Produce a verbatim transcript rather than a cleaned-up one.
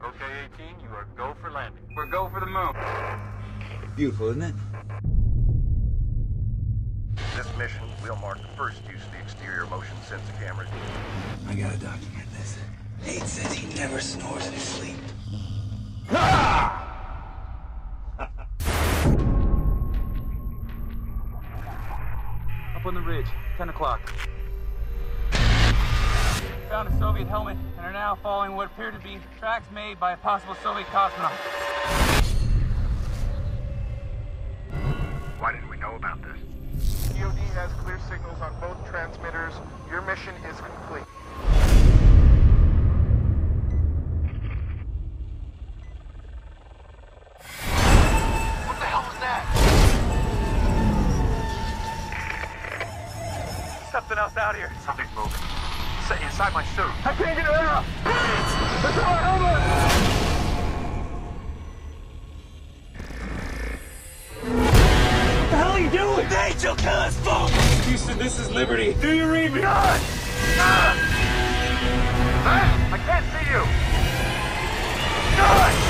Okay, eighteen, you are go for landing. We're go for the moon. Beautiful, isn't it? This mission will mark the first use of the exterior motion sensor cameras. I gotta document this. Nate says he never snores in his sleep. Up on the ridge, ten o'clock. Found a Soviet helmet and are now following what appear to be tracks made by a possible Soviet cosmonaut. Why didn't we know about this? D O D has clear signals on both transmitters. Your mission is complete. What the hell was that? Something else out here. Something's moving. It's inside my suit. I can't get it out! It's our helmet! What the hell are you doing? Nate, you'll kill us both! Houston, this is Liberty. Do you read me? God! Ah! Ah! I can't see you! God!